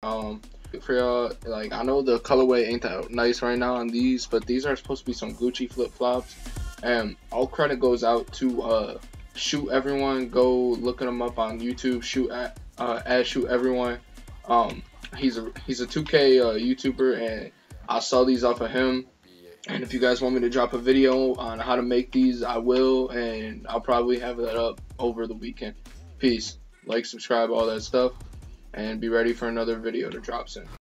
For y'all, like, I know the colorway ain't that nice right now on these, but these are supposed to be some Gucci flip-flops, and all credit goes out to Shoot Everyone. Go looking him up on YouTube. Shoot Everyone. He's a 2K YouTuber, and I saw these off of him. And if you guys want me to drop a video on how to make these, I will, and I'll probably have that up over the weekend. Peace. Like, subscribe, all that stuff, and be ready for another video to drop soon.